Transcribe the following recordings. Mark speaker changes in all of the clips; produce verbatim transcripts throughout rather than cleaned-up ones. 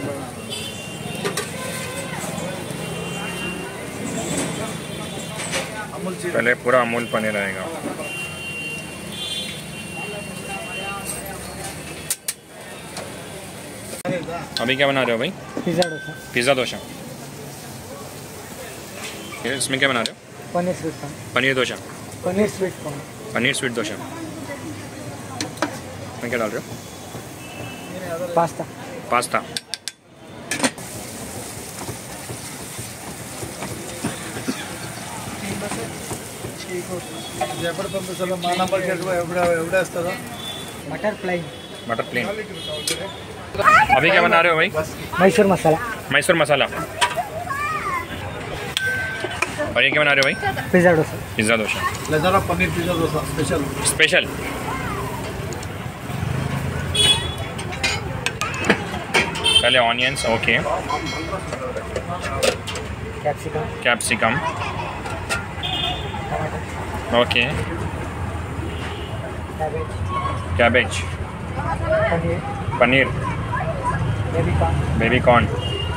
Speaker 1: पहले पूरा अमूल पनीर आएगा। अभी क्या बना रहे हो भाई?
Speaker 2: पिज़्ज़ा डोसा।
Speaker 1: पिज़्ज़ा डोसा। इसमें क्या बना रहे हो?
Speaker 2: Paneer sweet corn.
Speaker 1: Paneer dosa.
Speaker 2: Paneer sweet corn.
Speaker 1: Paneer sweet dosa. में क्या डाल रहे हो?
Speaker 2: पास्ता।
Speaker 1: पास्ता।
Speaker 2: जयपुर माना मटर प्लेन।
Speaker 1: मटर प्लेन। अभी क्या बना रहे हो भाई?
Speaker 2: मैसूर मसाला।
Speaker 1: मैसूर मसाला। और ये क्या बना रहे हो भाई?
Speaker 2: पिज़्ज़ा डोसा।
Speaker 1: पिज़्ज़ा डोसा।
Speaker 2: लजारा paneer pizza dosa special.
Speaker 1: Special. पहले onions, okay.
Speaker 2: Capsicum.
Speaker 1: Capsicum, okay.
Speaker 2: Cabbage.
Speaker 1: Cabbage.
Speaker 2: Paneer.
Speaker 1: Paneer.
Speaker 2: Baby corn.
Speaker 1: Baby corn.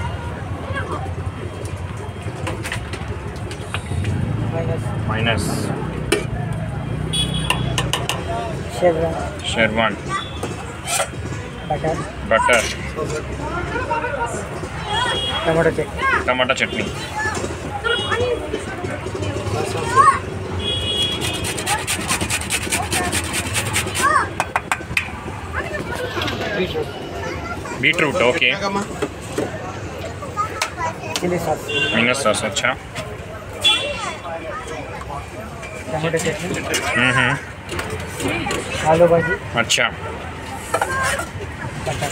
Speaker 2: माइनस।
Speaker 1: माइनस।
Speaker 2: Schezwan.
Speaker 1: Schezwan.
Speaker 2: Butter.
Speaker 1: Butter.
Speaker 2: Tomato chutney.
Speaker 1: टमाटर chutney. Beetroot, okay.
Speaker 2: Chilli sauce.
Speaker 1: माइनस सॉस, अच्छा।
Speaker 2: टमाटो चटनी।
Speaker 1: हम्म हम्म
Speaker 2: आलू भाजी।
Speaker 1: अच्छा।
Speaker 2: बटर।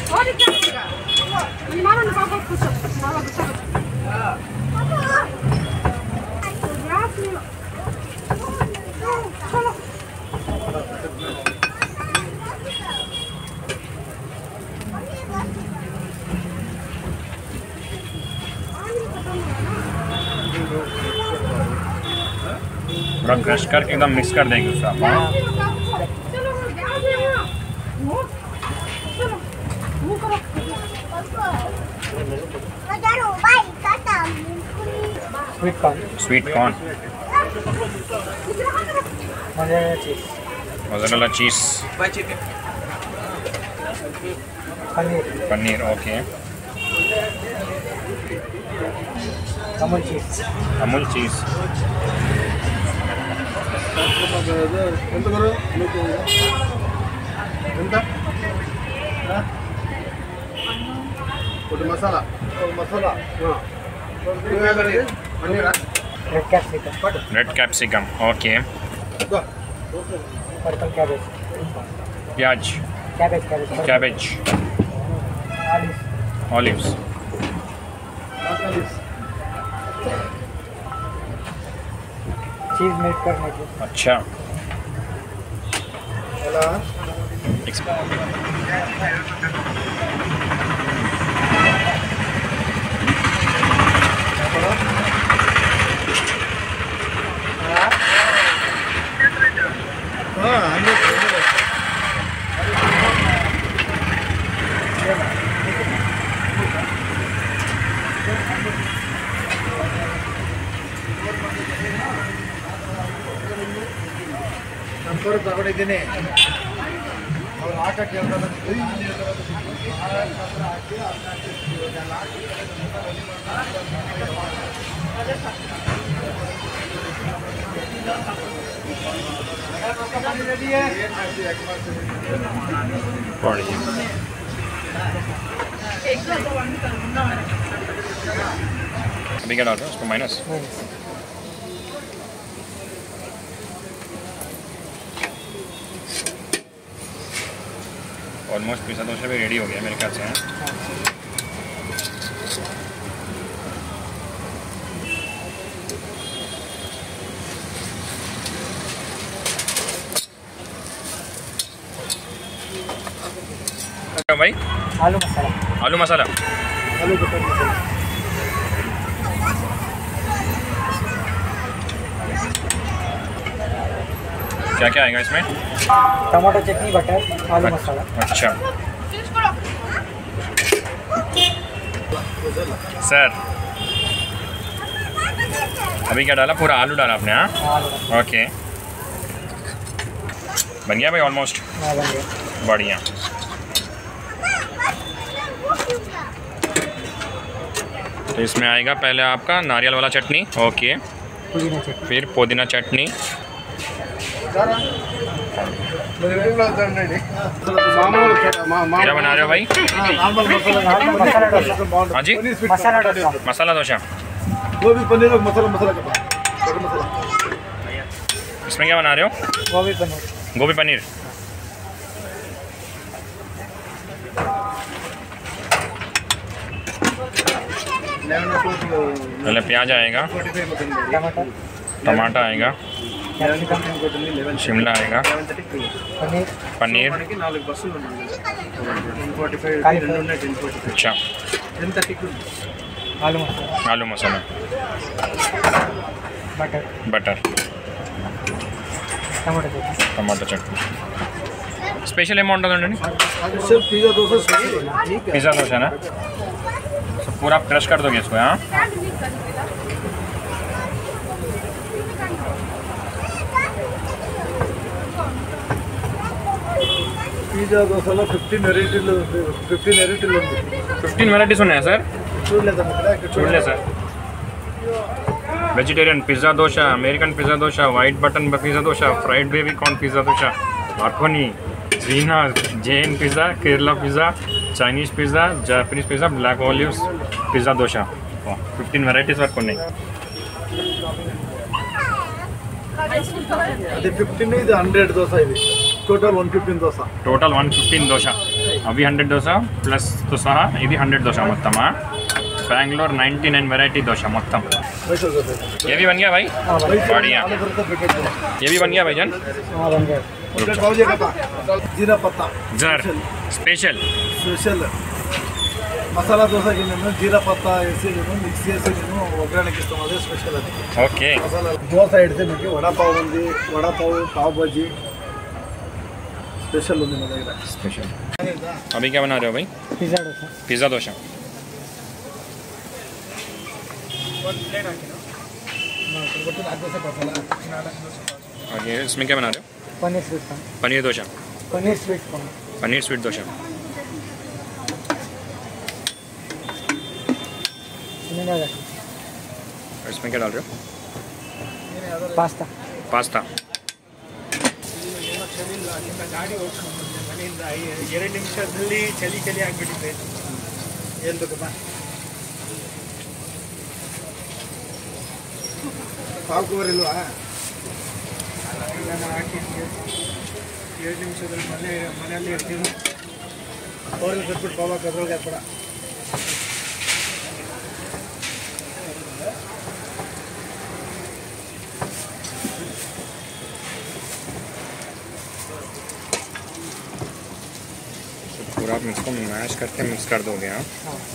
Speaker 1: थोड़ा क्रश करके एकदम मिक्स कर देंगे उसका।
Speaker 2: Sweet corn.
Speaker 1: Sweet corn.
Speaker 2: Mozzarella cheese.
Speaker 1: Mozzarella cheese.
Speaker 2: Paneer.
Speaker 1: Paneer, okay.
Speaker 2: Amul cheese.
Speaker 1: Amul cheese.
Speaker 2: Masala masala red capsicum.
Speaker 1: Red capsicum, okay.
Speaker 2: Purple cabbage.
Speaker 1: प्याज।
Speaker 2: Cabbage cabbage
Speaker 1: cabbage.
Speaker 2: Olives.
Speaker 1: Olives.
Speaker 2: Cheese melt करने की।
Speaker 1: अच्छा।
Speaker 2: ಸಂಪೂರ್ಣ ತಗೊಂಡಿದ್ದೀನಿ ಅವ್ರು ಆಟ ಕೇಳ್ತಾರೆ
Speaker 1: अभी क्या डाल रहे हो उसको? माइनस। ऑलमोस्ट पिज़्ज़ा डोसा भी रेडी हो गया मेरे ख्याल से। भाई
Speaker 2: आलू मसाला।
Speaker 1: आलू मसाला।
Speaker 2: आलू बटर मसाला।
Speaker 1: क्या क्या आएगा इसमें?
Speaker 2: टमाटो चटनी, बटर, आलू मसाला।
Speaker 1: अच्छा। सर अभी क्या डाला? पूरा आलू डाला आपने? हाँ
Speaker 2: आलू
Speaker 1: ओके, बन गया भाई ऑलमोस्ट।
Speaker 2: हाँ बन गया।
Speaker 1: बढ़िया। तो इसमें आएगा पहले आपका नारियल वाला चटनी, ओके,
Speaker 2: पुदीना चटनी,
Speaker 1: फिर पुदीना चटनी, क्या बना रहे हो भाई?
Speaker 2: मसाला डोसा।
Speaker 1: हाँ जी,
Speaker 2: मसाला डोसा,
Speaker 1: मसाला डोसा।
Speaker 2: गोभी पनीर और मसाला मसाला का मसाला।
Speaker 1: इसमें क्या बना रहे हो?
Speaker 2: गोभी पनीर।
Speaker 1: गोभी पनीर। पहले प्याज आएगा,
Speaker 2: टमाटर,
Speaker 1: टमाटर आएगा,
Speaker 2: कैप्सिकम,
Speaker 1: शिमला आएगा,
Speaker 2: पनीर,
Speaker 1: पनीर, अच्छा,
Speaker 2: आलू मसाला,
Speaker 1: आलू masala,
Speaker 2: butter,
Speaker 1: butter,
Speaker 2: tomato chutney.
Speaker 1: టమాటా చట్నీ. స్పెషల్ ఏమో ఉంటుందండి?
Speaker 2: Pizza dosa special.
Speaker 1: Pizza dosa ना, तो पूरा क्रश कर दोगे इसको? हाँ
Speaker 2: పిజ్జా దోశలో ఫిఫ్టీన్ వెరైటీలు ఫిఫ్టీన్ వెరైటీలు ఉంది.
Speaker 1: ఫిఫ్టీన్ వెరైటీస్ ఉన్నాయా సార్?
Speaker 2: చూడలేదా ఇక్కడ? ఇక్కడ
Speaker 1: చూడలేదు sir. Vegetarian pizza dosa, American pizza dosa, white button pizza dosa, fried baby corn pizza dosa, మార్కోని, జీనా, Jain pizza, Kerala pizza, Chinese pizza, Japanese pizza, black olives pizza dosa. Fifteen varieties వరకు ఉన్నాయి.
Speaker 2: అది ఫిఫ్టీన్, ఇది హండ్రెడ్ దోశ, ఇది total one fifteen dosa.
Speaker 1: Total one fifteen dosa. అవి hundred dosa ప్లస్తో సహా ఇది హండ్రెడ్ దోశ మొత్తమా? Bengaluru ninety nine variety dosa మొత్తం.
Speaker 2: మైసూర్ దోశ.
Speaker 1: ये भी बन गया भाई? बढ़िया। ये भी बन गया भाईजान?
Speaker 2: हाँ बन गया। जीरा पत्ता
Speaker 1: जर स्पेशल
Speaker 2: స్పెషల్ మసాలా దోశకి నేను జీరా పత్తా వేసి నేను మిక్స్ చేసి నేను ఒక్కడానికి ఇస్తాం. అదే స్పెషల్. అది
Speaker 1: ओके।
Speaker 2: మసాలా దోశ అయితే మీకు వడాపావ్ ఉంది, వడాపావ్, పావ్ బజ్జీ స్పెషల్ ఉంది మా దగ్గర.
Speaker 1: स्पेशल। अभी क्या बना रहे हो भाई?
Speaker 2: పిజ్జా దోశ.
Speaker 1: पिज़्ज़ा डोसा। और ये इसमें क्या बना रहे हो?
Speaker 2: Paneer sweet corn.
Speaker 1: Paneer dosa,
Speaker 2: paneer sweet corn.
Speaker 1: Paneer sweet dosa. और इसमें क्या डाल रहे हो?
Speaker 2: ಪಾಸ್ತಾ.
Speaker 1: पास्ता।
Speaker 2: ಎರಡು ನಿಮಿಷದಲ್ಲಿ ಚಳಿ ಚಳಿ ಆಗಿಬಿಟ್ಟಿದೆ. ಏನು ಬೇಕಪ್ಪ? ಪಾವ್ ಕವರ್ ಇಲ್ವಾ? ನಾನು ಹಾಕಿದ್ದೆ. ಎರಡು ನಿಮಿಷದಲ್ಲಿ ಮನೆ ಮನೆಯಲ್ಲಿ ಇರ್ತೀನಿ. ಅವ್ರಿಗೆ ಕಟ್ಬಿಟ್ಟು ಪಾವ ಕದ್ರೊಳಗೆ ಹಾಕ್ಬೇಡ.
Speaker 1: पूरा आप इसको मैश करके मिक्स कर दोगे? हाँ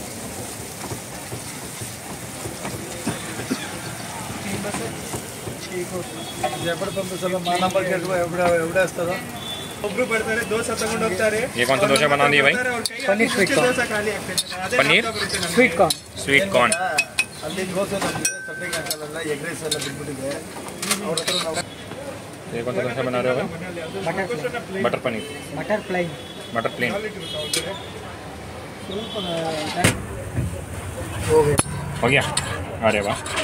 Speaker 2: ఎప్పుడు పంపిస్తారో మా నంబర్కి ఎప్పుడు ఎవడేస్తారో ಒಬ್ರು ಬರ್ತಾರೆ ದೋಸೆ ತಗೊಂಡು ಹೋಗ್ತಾರೆ.
Speaker 1: ये कौन सा डोसा बना दिए भाई?
Speaker 2: Paneer sweet corn.
Speaker 1: Paneer
Speaker 2: sweet corn.
Speaker 1: Sweet corn.
Speaker 2: ಅಲ್ಲಿ ದೋಸೆ ನಮಗೆ ಸದ್ಯಕ್ಕೆ ಹಾಕಲ್ಲ, ಎಗ್ ರೈಸ್ ಎಲ್ಲ ಬಿಟ್ಬಿಟ್ಟಿದೆ. ಅವ್ರ ಹತ್ರ ನಾವು
Speaker 1: ये कौन सा डोसा बना रहे हो भाई?
Speaker 2: Butter plain.
Speaker 1: Butter paneer,
Speaker 2: butter plain.
Speaker 1: Butter plain.
Speaker 2: हो गया.
Speaker 1: हो गया? अरे वाह।